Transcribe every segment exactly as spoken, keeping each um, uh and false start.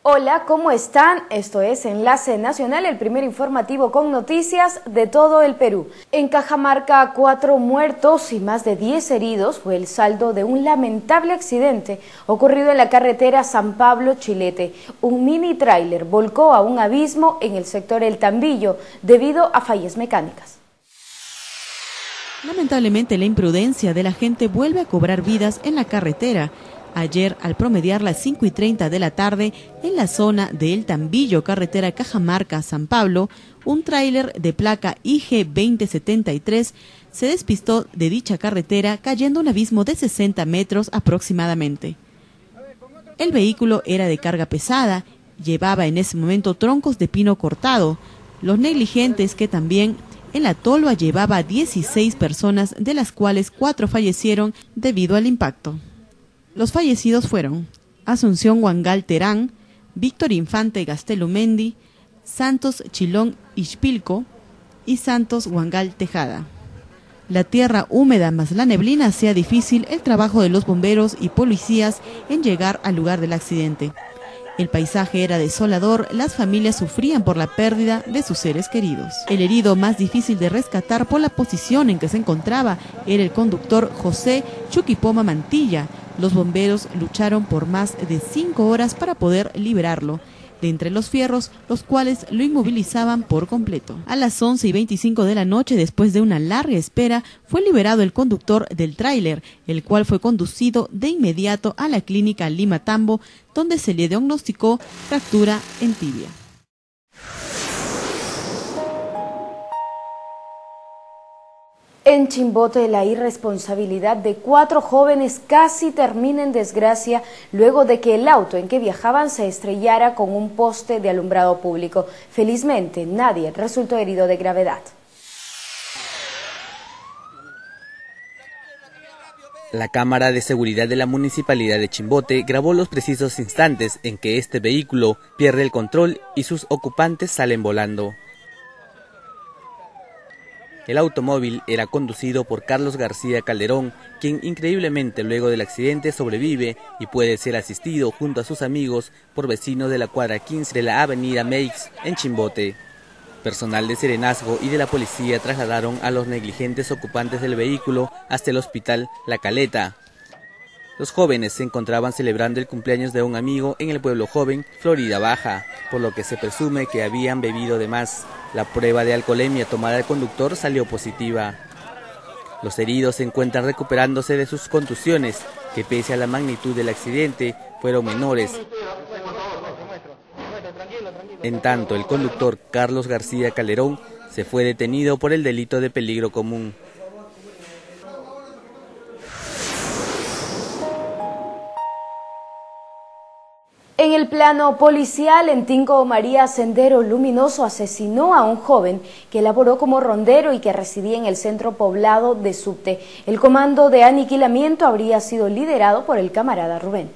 Hola, ¿cómo están? Esto es Enlace Nacional, el primer informativo con noticias de todo el Perú. En Cajamarca, cuatro muertos y más de diez heridos fue el saldo de un lamentable accidente ocurrido en la carretera San Pablo-Chilete. Un mini tráiler volcó a un abismo en el sector El Tambillo debido a fallas mecánicas. Lamentablemente, la imprudencia de la gente vuelve a cobrar vidas en la carretera. Ayer, al promediar las cinco y treinta de la tarde, en la zona de El Tambillo, carretera Cajamarca-San Pablo, un tráiler de placa I G veinte setenta y tres se despistó de dicha carretera, cayendo a un abismo de sesenta metros aproximadamente. El vehículo era de carga pesada, llevaba en ese momento troncos de pino cortado. Los negligentes, que también en la tolva llevaba dieciséis personas, de las cuales cuatro fallecieron debido al impacto. Los fallecidos fueron Asunción Huangal Terán, Víctor Infante Gastelumendi, Santos Chilón Ixpilco y Santos Huangal Tejada. La tierra húmeda más la neblina hacía difícil el trabajo de los bomberos y policías en llegar al lugar del accidente. El paisaje era desolador, las familias sufrían por la pérdida de sus seres queridos. El herido más difícil de rescatar por la posición en que se encontraba era el conductor José Chuquipoma Mantilla. Los bomberos lucharon por más de cinco horas para poder liberarlo de entre los fierros, los cuales lo inmovilizaban por completo. A las once y veinticinco de la noche, después de una larga espera, fue liberado el conductor del tráiler, el cual fue conducido de inmediato a la clínica Lima Tambo, donde se le diagnosticó fractura en tibia. En Chimbote, la irresponsabilidad de cuatro jóvenes casi termina en desgracia luego de que el auto en que viajaban se estrellara con un poste de alumbrado público. Felizmente, nadie resultó herido de gravedad. La cámara de seguridad de la Municipalidad de Chimbote grabó los precisos instantes en que este vehículo pierde el control y sus ocupantes salen volando. El automóvil era conducido por Carlos García Calderón, quien increíblemente luego del accidente sobrevive y puede ser asistido junto a sus amigos por vecinos de la cuadra quince de la avenida Meix en Chimbote. Personal de Serenazgo y de la policía trasladaron a los negligentes ocupantes del vehículo hasta el hospital La Caleta. Los jóvenes se encontraban celebrando el cumpleaños de un amigo en el pueblo joven, Florida Baja, por lo que se presume que habían bebido de más. La prueba de alcoholemia tomada del conductor salió positiva. Los heridos se encuentran recuperándose de sus contusiones, que pese a la magnitud del accidente, fueron menores. En tanto, el conductor Carlos García Calderón se fue detenido por el delito de peligro común. En el plano policial, en Tingo María Sendero Luminoso asesinó a un joven que laboró como rondero y que residía en el centro poblado de Subte. El comando de aniquilamiento habría sido liderado por el camarada Rubén.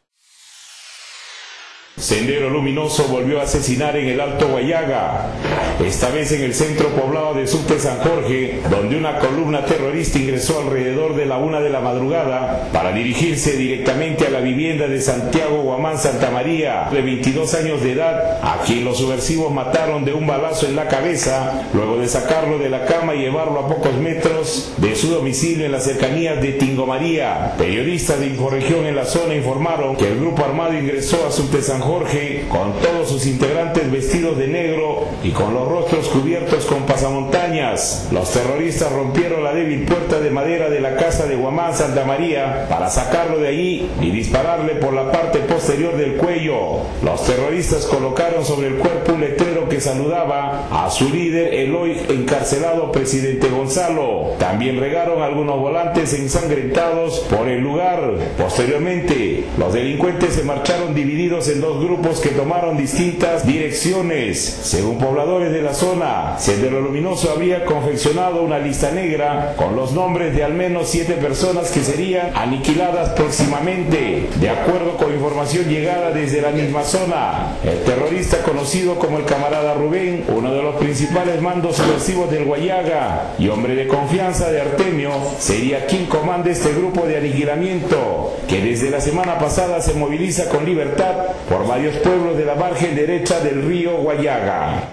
Sendero Luminoso volvió a asesinar en el Alto Guayaga, esta vez en el centro poblado de Subte San Jorge, donde una columna terrorista ingresó alrededor de la una de la madrugada para dirigirse directamente a la vivienda de Santiago Guamán Santa María, de veintidós años de edad, a quien los subversivos mataron de un balazo en la cabeza, luego de sacarlo de la cama y llevarlo a pocos metros de su domicilio en las cercanías de Tingo María. Periodistas de Inforregión en la zona informaron que el grupo armado ingresó a Subte San Jorge con todos sus integrantes vestidos de negro y con los rostros cubiertos con pasamontañas. Los terroristas rompieron la débil puerta de madera de la casa de Guamán Santa María para sacarlo de allí y dispararle por la parte posterior del cuello. Los terroristas colocaron sobre el cuerpo un letrero que saludaba a su líder, el hoy encarcelado presidente Gonzalo. También regaron algunos volantes ensangrentados por el lugar. Posteriormente, los delincuentes se marcharon divididos en dos grupos que tomaron distintas direcciones. Según pobladores de la zona, Sendero Luminoso había confeccionado una lista negra con los nombres de al menos siete personas que serían aniquiladas próximamente. De acuerdo con información llegada desde la misma zona, el terrorista conocido como el camarada Rubén, uno de los principales mandos subversivos del Guayaga y hombre de confianza de Artemio, sería quien comanda este grupo de aniquilamiento, que desde la semana pasada se moviliza con libertad por por varios pueblos de la margen derecha del río Huallaga.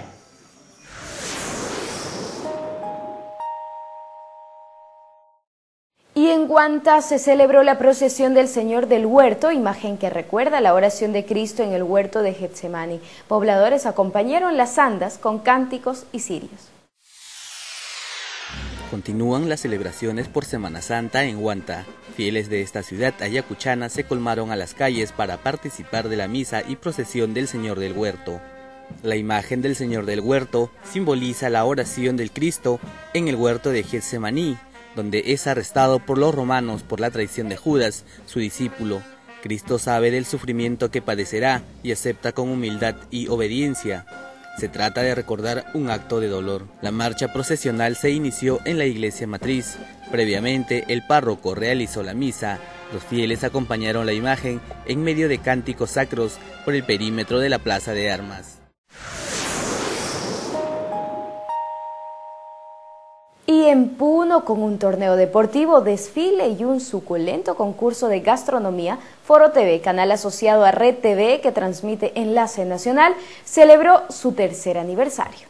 Y en Huanta se celebró la procesión del Señor del Huerto, imagen que recuerda la oración de Cristo en el huerto de Getsemaní. Pobladores acompañaron las andas con cánticos y cirios. Continúan las celebraciones por Semana Santa en Huanta. Fieles de esta ciudad ayacuchana se colmaron a las calles para participar de la misa y procesión del Señor del Huerto. La imagen del Señor del Huerto simboliza la oración del Cristo en el huerto de Getsemaní, donde es arrestado por los romanos por la traición de Judas, su discípulo. Cristo sabe del sufrimiento que padecerá y acepta con humildad y obediencia. Se trata de recordar un acto de dolor. La marcha procesional se inició en la iglesia matriz. Previamente, el párroco realizó la misa. Los fieles acompañaron la imagen en medio de cánticos sacros por el perímetro de la Plaza de Armas. Y en Puno, con un torneo deportivo, desfile y un suculento concurso de gastronomía, Foro T V, canal asociado a Red T V que transmite Enlace Nacional, celebró su tercer aniversario.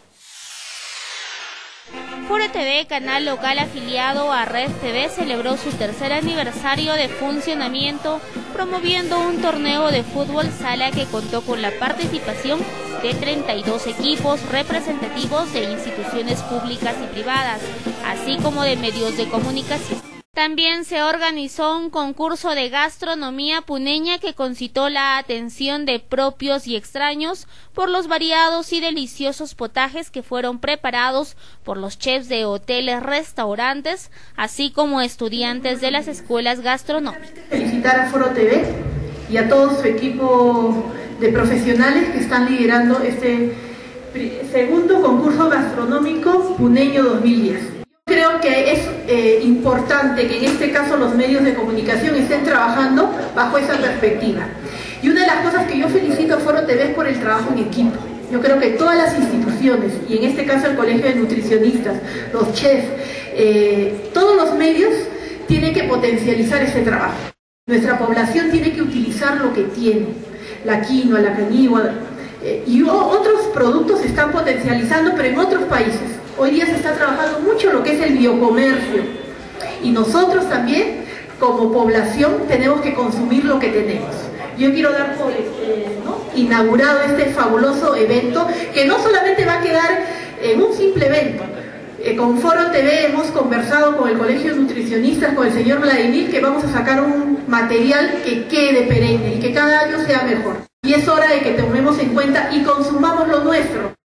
Foro T V, canal local afiliado a Red T V, celebró su tercer aniversario de funcionamiento, promoviendo un torneo de fútbol sala que contó con la participación de treinta y dos equipos representativos de instituciones públicas y privadas, así como de medios de comunicación. También se organizó un concurso de gastronomía puneña que concitó la atención de propios y extraños por los variados y deliciosos potajes que fueron preparados por los chefs de hoteles, restaurantes, así como estudiantes de las escuelas gastronómicas. Felicitar a Foro T V y a todo su equipo de profesionales que están liderando este segundo concurso gastronómico puneño dos mil diez. Creo que es eh, importante que en este caso los medios de comunicación estén trabajando bajo esa perspectiva. Y una de las cosas que yo felicito a Foro T V es por el trabajo en equipo. Yo creo que todas las instituciones, y en este caso el Colegio de Nutricionistas, los chefs, eh, todos los medios tienen que potencializar ese trabajo. Nuestra población tiene que utilizar lo que tiene. La quinoa, la cañigua eh, y otros productos se están potencializando, pero en otros países. Hoy día se está trabajando mucho lo que es el biocomercio y nosotros también como población tenemos que consumir lo que tenemos. Yo quiero dar por eh, ¿no? inaugurado este fabuloso evento que no solamente va a quedar en un simple evento. Eh, con Foro T V hemos conversado con el Colegio de Nutricionistas, con el señor Vladimir, que vamos a sacar un material que quede perenne y que cada año sea mejor. Y es hora de que tomemos en cuenta y consumamos lo nuestro.